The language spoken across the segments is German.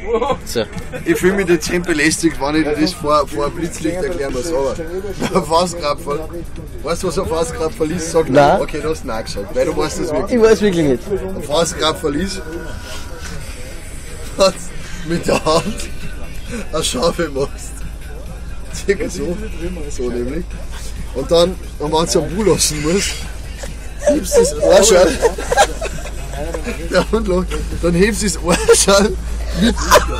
So. Ich fühle mich jetzt belästigt, wenn ich dir das vor Blitzlicht erklären muss. Aber ein Faustkrapferl, weißt du, was ein Faustkrapferl ist? Sag nein. Okay, du hast nein gesagt, weil du weißt das wirklich. Ich weiß wirklich nicht. Ein Faustkrapferl ist, was mit der Hand eine Schafe machst. Circa so nämlich. Und dann, wenn man es am Bu lassen muss, hebst du das Arschal, der Hund lacht, dann hebst du das Arschal mit.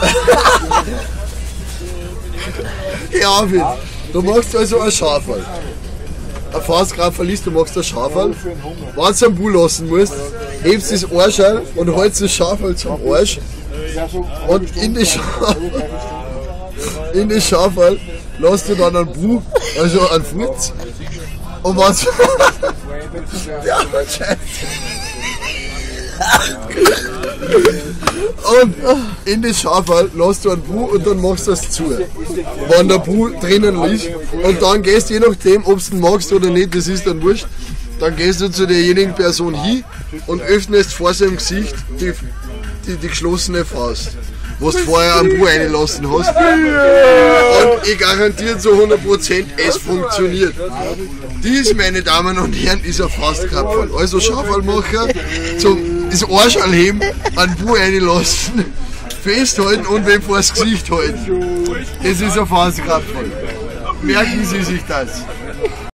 Ja, mit. Du machst also ein Schaferl. Ein Faustkrapferl ist, du machst ein Schaferl. Wenn du es am Bu lassen musst, hebst du das Arschal und hältst das Schaferl zum Arsch. Und in das Schaferl lässt du dann einen Bu, also einen Furz. Und was? Ja, Scheiße. Und in das Schaferl lässt du einen Bu und dann machst du das zu. Wenn der Bu drinnen liegt. Und dann gehst du, je nachdem, ob du ihn magst oder nicht, das ist dann wurscht, dann gehst du zu derjenigen Person hin und öffnest vor seinem Gesicht die geschlossene Faust, was du vorher am Bu reingelassen hast. Und ich garantiere zu 100%, es funktioniert. Dies, meine Damen und Herren, ist ein Faustkrapferl. Also Schaferlmacher, das Arschal heben, an Bu reinlassen, festhalten und wem vor das Gesicht halten. Das ist ein Faustkrapferl. Merken Sie sich das.